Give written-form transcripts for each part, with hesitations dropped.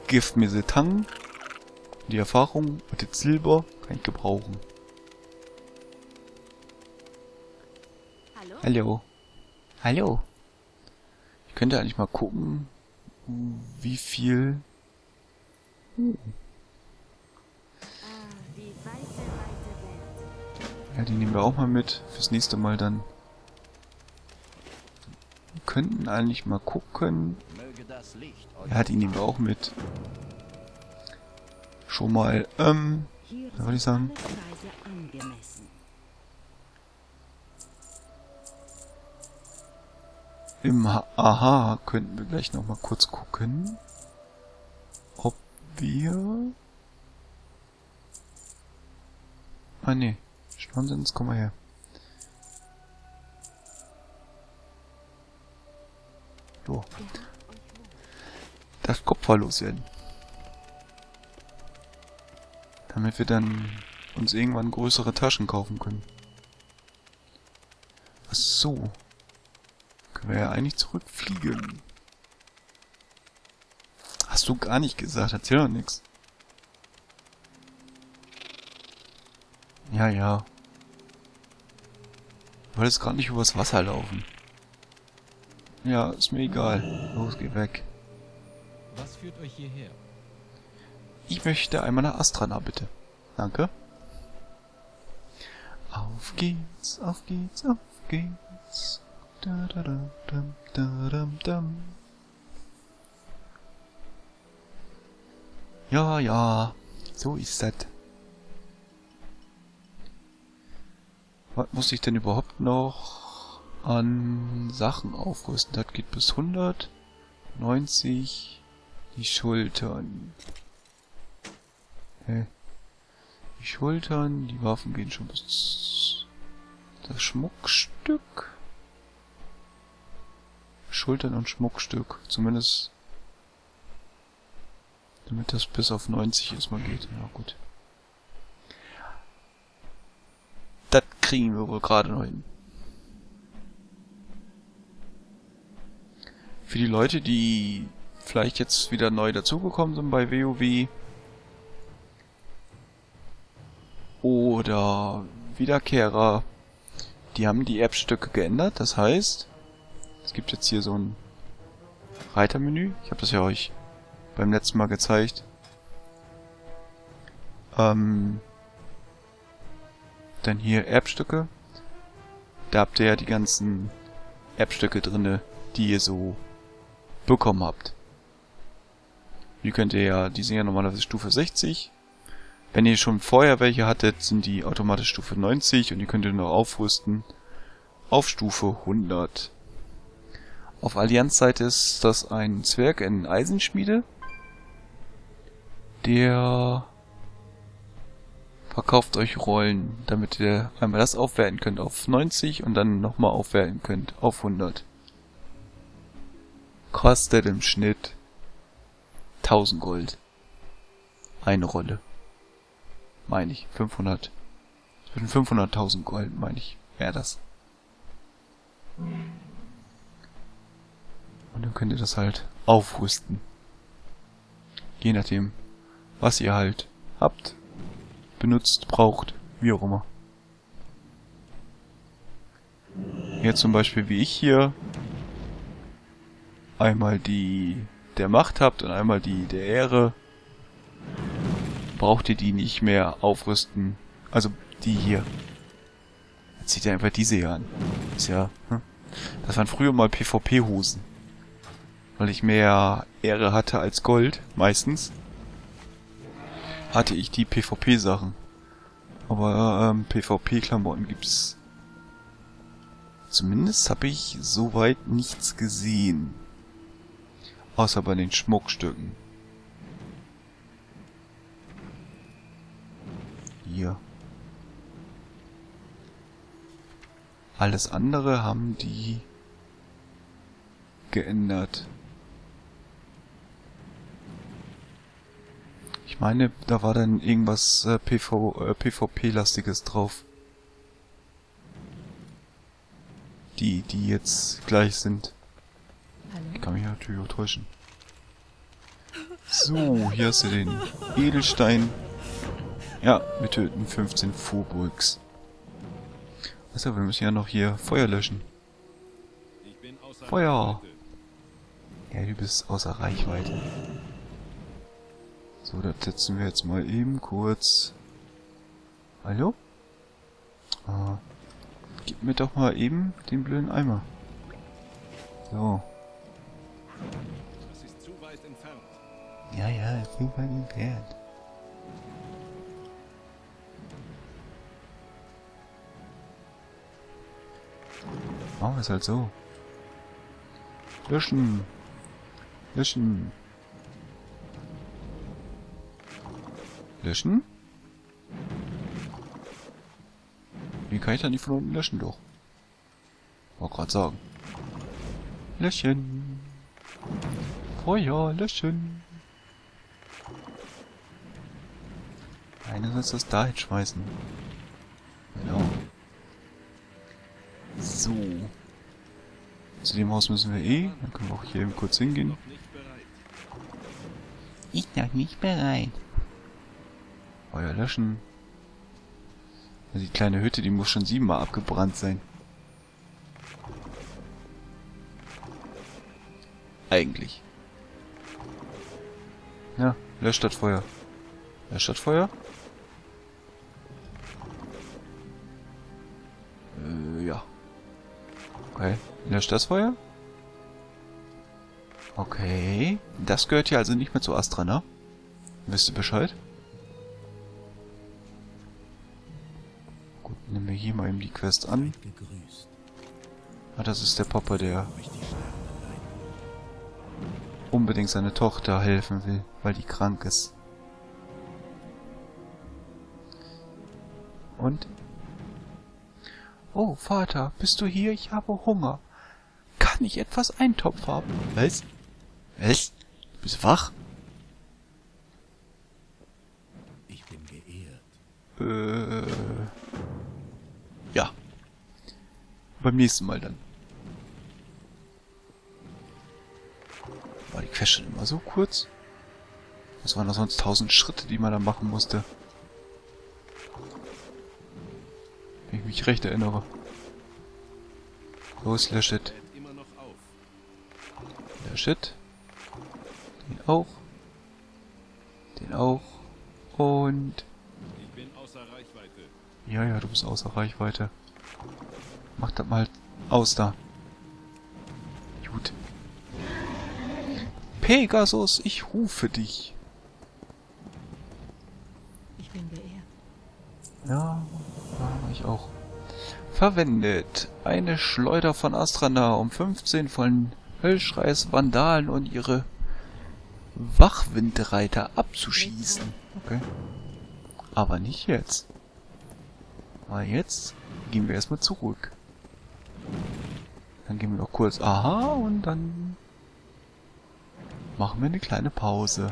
Giftmesetang. Die Erfahrung und jetzt Silber kann ich gebrauchen. Hallo. Hallo. Ich könnte eigentlich mal gucken, wie viel... Ja, die nehmen wir auch mal mit. Fürs nächste Mal dann. Wir könnten eigentlich mal gucken. Ja, die nehmen wir auch mit. Schon mal, was soll ich sagen? Im Aha könnten wir gleich noch mal kurz gucken, ob wir... Ah ne, Nonsens, komm mal her. So. Das Kupfer loswerden. Damit wir dann uns irgendwann größere Taschen kaufen können. Ach so. Können wir ja eigentlich zurückfliegen. Hast du gar nicht gesagt, erzähl doch nix. Ja, ja. Du wolltest gerade nicht übers Wasser laufen. Ja, ist mir egal. Los, geh weg. Was führt euch hierher? Ich möchte einmal nach Astrana, bitte. Danke. Auf geht's, auf geht's, auf geht's. Da, da, da, dam, da, dam, dam. Ja, ja, so ist das. Was muss ich denn überhaupt noch an Sachen aufrüsten? Das geht bis 100, 90, die Schultern. Hä? Die Schultern, die Waffen gehen schon bis das Schmuckstück. Schultern und Schmuckstück, zumindest damit das bis auf 90 erstmal geht. Ja gut. Das kriegen wir wohl gerade noch hin. Für die Leute, die vielleicht jetzt wieder neu dazugekommen sind bei WoW oder Wiederkehrer, die haben die Erbstücke geändert. Das heißt, es gibt jetzt hier so ein Reitermenü. Ich habe das ja euch beim letzten Mal gezeigt. Dann hier Erbstücke. Da habt ihr ja die ganzen Erbstücke drinne, die ihr so bekommen habt. Die könnt ihr ja, die sind ja normalerweise Stufe 60. Wenn ihr schon vorher welche hattet, sind die automatisch Stufe 90 und die könnt ihr noch aufrüsten auf Stufe 100. Auf Allianz-Seite ist das ein Zwerg in Eisenschmiede. Der verkauft euch Rollen, damit ihr einmal das aufwerten könnt auf 90 und dann nochmal aufwerten könnt auf 100. Kostet im Schnitt 1000 Gold. Eine Rolle. Meine ich. 500. Zwischen 500 und 1000 Gold, meine ich. Wäre das. Und dann könnt ihr das halt aufrüsten. Je nachdem, was ihr halt habt, benutzt, braucht, wie auch immer. Jetzt zum Beispiel wie ich hier einmal die der Macht habt und einmal die der Ehre, braucht ihr die nicht mehr aufrüsten. Also die hier. Jetzt zieht ihr einfach diese hier an. Ist ja, das waren früher mal PvP-Hosen. Weil ich mehr Ehre hatte als Gold, meistens, hatte ich die PvP-Sachen. Aber PvP-Klamotten gibt's. Zumindest habe ich soweit nichts gesehen. Außer bei den Schmuckstücken. Hier. Alles andere haben die geändert. Ich meine, da war dann irgendwas PvP-lastiges drauf. Die jetzt gleich sind. Ich kann mich natürlich auch täuschen. So, hier hast du den Edelstein. Ja, wir töten 15 Furbolgs. Achso, wir müssen ja noch hier Feuer löschen. Feuer! Ja, du bist außer Reichweite. So, das setzen wir jetzt mal eben kurz. Hallo? Gib mir doch mal eben den blöden Eimer. So. Das ist zu weit entfernt. Ja, ja, zu weit entfernt. Machen wir es halt so. Löschen. Löschen. Löschen? Wie kann ich dann die von unten löschen, doch? Wollte gerade sagen. Löschen. Feuer, löschen. Einer soll das da hinschmeißen. Genau. So. Zu dem Haus müssen wir eh. Dann können wir auch hier eben kurz hingehen. Noch nicht bereit. Ich noch nicht bereit. Feuer löschen. Also die kleine Hütte, die muss schon 7-mal abgebrannt sein. Eigentlich. Ja, löscht das Feuer. Löscht das Feuer? Ja. Okay. Löscht das Feuer? Okay. Das gehört hier also nicht mehr zu Astra, ne? Wisst ihr Bescheid? Gut, nehmen wir hier mal eben die Quest an. Ah, das ist der Papa, der unbedingt seine Tochter helfen will, weil die krank ist. Und? Oh, Vater, bist du hier? Ich habe Hunger. Kann ich etwas Eintopf haben? Was? Was? Du bist wach? Ich bin geehrt. Ja. Beim nächsten Mal dann. War die Quest schon immer so kurz? Das waren doch sonst 1000 Schritte, die man da machen musste. Wenn ich mich recht erinnere. Los, löschet. Immer noch auf. Löschet. Den auch. Den auch. Und... Ich bin außer Reichweite. Ja, ja, du bist außer Reichweite. Mach das mal aus da. Gut. Pegasus, ich rufe dich. Ich bin geehrt. Ja, ich auch. Verwendet eine Schleuder von Astrana, um 15 von Höllschreis Vandalen und ihre Wachwindreiter abzuschießen. Okay. Aber nicht jetzt. Weil jetzt gehen wir erstmal zurück. Dann gehen wir noch kurz aha und dann machen wir eine kleine Pause.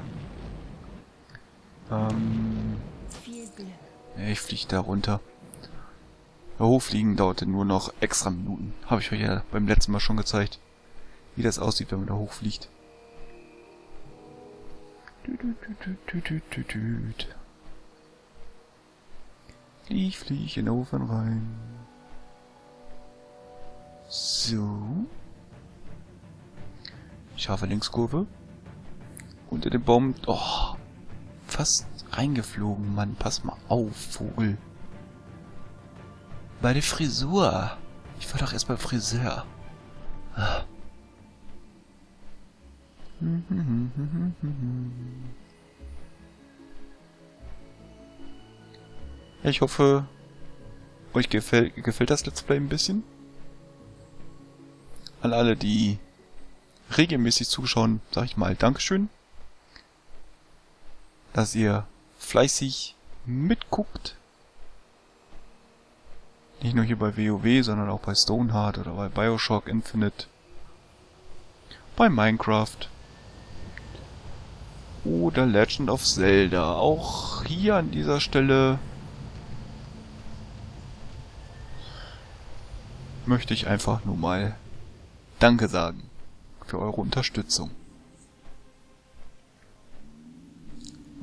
Viel Glück. Ja, ich fliege da runter. Der Hochfliegen dauerte nur noch extra Minuten. Habe ich euch ja beim letzten Mal schon gezeigt. Wie das aussieht, wenn man da hochfliegt. Flieg in den Ofen rein. So. Scharfe Linkskurve. Unter dem Baum. Oh. Fast reingeflogen, Mann. Pass mal auf, Vogel. Bei der Frisur. Ich war doch erst beim Friseur. Ah. Ich hoffe, euch gefällt das Let's Play ein bisschen. An alle, die regelmäßig zuschauen, sage ich mal Dankeschön. Dass ihr fleißig mitguckt. Nicht nur hier bei WoW, sondern auch bei Stoneheart oder bei Bioshock Infinite. Bei Minecraft. Oder Legend of Zelda. Auch hier an dieser Stelle möchte ich einfach nur mal Danke sagen für eure Unterstützung.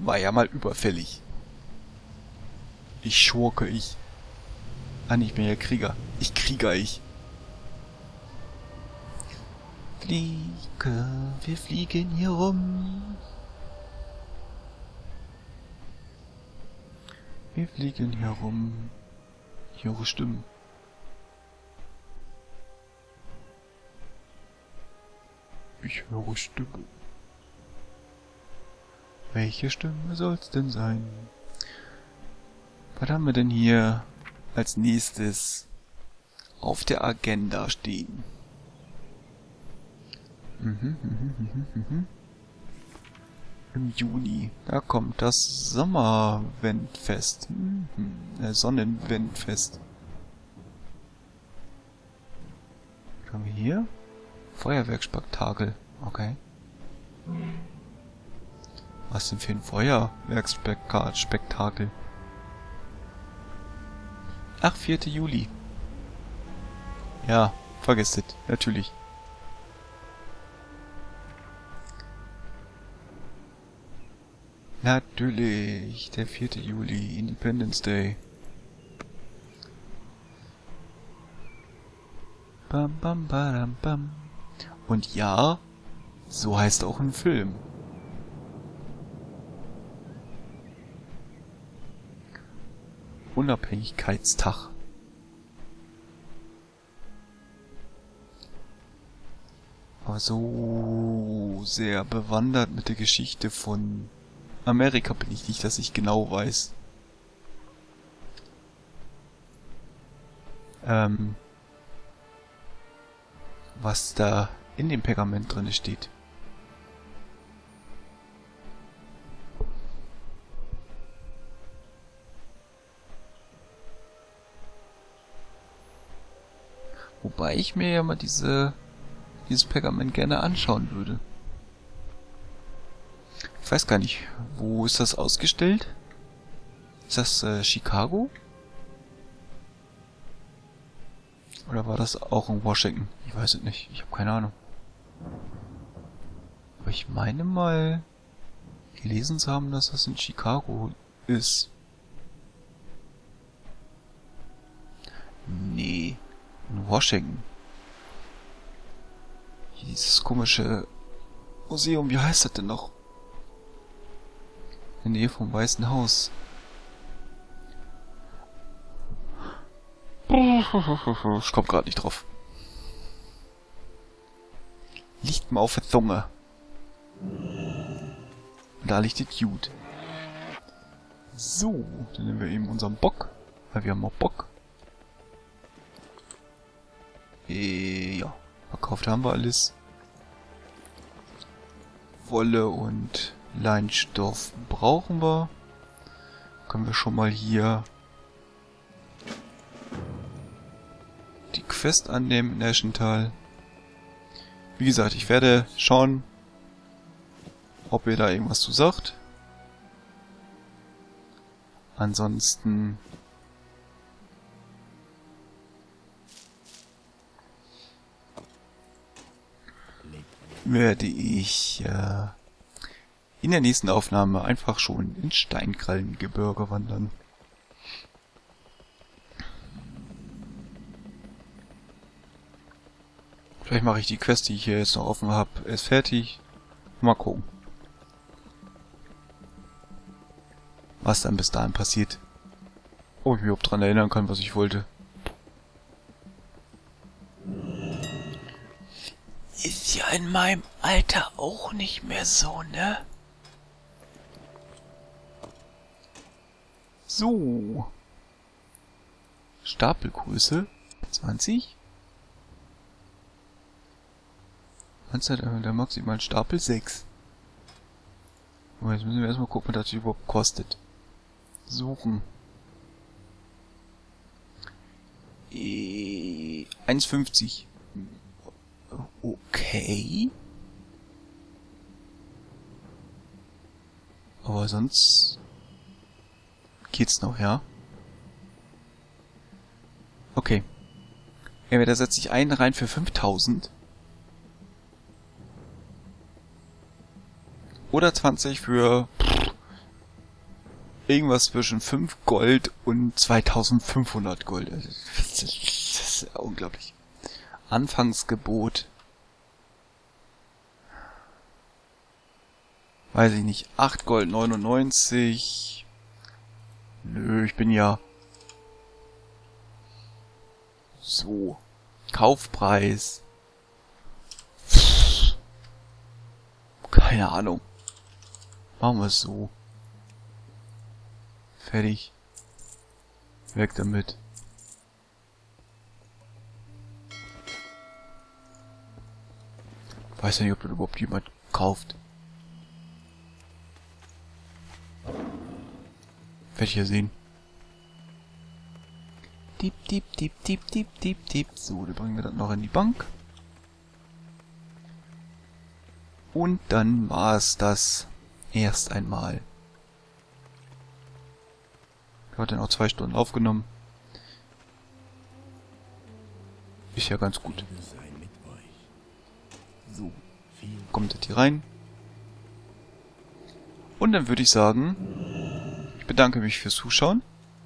War ja mal überfällig. Ich schurke, ich. Ah, nicht mehr Krieger. Ich Krieger, ich. Fliege, wir fliegen hier rum. Wir fliegen hier rum. Ich höre Stimmen. Ich höre Stimmen. Welche Stimme soll's denn sein? Was haben wir denn hier als nächstes auf der Agenda stehen? Im Juni, da kommt das Sommerwendfest. Sonnenwendfest. Was haben wir hier? Feuerwerkspektakel. Okay. Was denn für ein Feuerwerkspektakel? Ach, 4. Juli. Ja, vergesst es. Natürlich. Natürlich, der 4. Juli, Independence Day. Bam, bam, badam, bam. Und ja, so heißt auch ein Film. Unabhängigkeitstag. Aber so sehr bewandert mit der Geschichte von Amerika bin ich nicht, dass ich genau weiß. Was da in dem Pergament drin steht. Wobei ich mir ja mal dieses Pergament gerne anschauen würde. Ich weiß gar nicht, wo ist das ausgestellt? Ist das Chicago? Oder war das auch in Washington? Ich weiß es nicht, ich habe keine Ahnung. Aber ich meine mal gelesen zu haben, dass das in Chicago ist. Nee, in Washington. Dieses komische Museum, wie heißt das denn noch? In der Nähe vom Weißen Haus. Ich komm grad nicht drauf. Liegt mir auf der Zunge. Und da liegt das Dude. So, dann nehmen wir eben unseren Bock. Weil wir haben auch Bock. Ja, verkauft haben wir alles. Wolle und Leinstoff brauchen wir. Können wir schon mal hier die Quest annehmen in Eschental. Wie gesagt, ich werde schauen, ob ihr da irgendwas zu sagt. Ansonsten werde ich in der nächsten Aufnahme einfach schon ins Steinkrallengebirge wandern. Vielleicht mache ich die Quest, die ich hier jetzt noch offen habe, erst fertig. Mal gucken, was dann bis dahin passiert. Ob ich mich überhaupt dran erinnern kann, was ich wollte. Ist ja in meinem Alter auch nicht mehr so, ne? So. Stapelgröße 20. Anzahl der maximalen Stapel 6. Und jetzt müssen wir erstmal gucken, was das überhaupt kostet. Suchen. 1,50. Okay. Aber sonst geht's noch, ja? Okay. Entweder setze ich einen rein für 5000. Oder 20 für irgendwas zwischen 5 Gold und 2500 Gold. Also, das ist ja unglaublich. Anfangsgebot. Weiß ich nicht. 8 Gold 99. Nö, ich bin ja... So. Kaufpreis. Keine Ahnung. Machen wir es so. Fertig. Weg damit. Weiß ja nicht, ob das überhaupt jemand kauft. Werde ich ja sehen. Diep, diep, diep, diep, diep, diep, diep. So, dann bringen wir das noch in die Bank. Und dann war es das erst einmal. Ich habe dann auch 2 Stunden aufgenommen. Ist ja ganz gut. So, kommt das hier rein. Und dann würde ich sagen, ich bedanke mich fürs Zuschauen.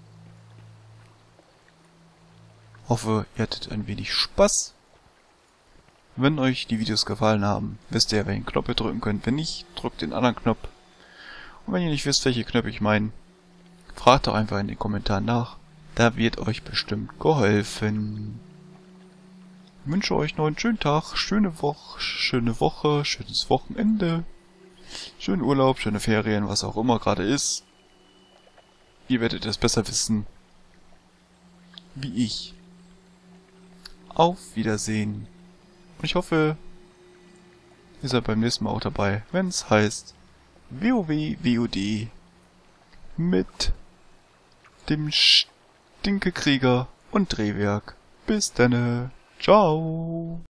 Hoffe, ihr hattet ein wenig Spaß. Wenn euch die Videos gefallen haben, wisst ihr, welchen Knopf ihr drücken könnt. Wenn nicht, drückt den anderen Knopf. Und wenn ihr nicht wisst, welche Knöpfe ich meine, fragt doch einfach in den Kommentaren nach. Da wird euch bestimmt geholfen. Ich wünsche euch noch einen schönen Tag, schöne Woche, schönes Wochenende, schönen Urlaub, schöne Ferien, was auch immer gerade ist. Ihr werdet es besser wissen, wie ich. Auf Wiedersehen. Und ich hoffe, ihr seid beim nächsten Mal auch dabei, wenn es heißt WoW-WOD mit dem Stinkekrieger und Drehwerk. Bis denne. Ciao.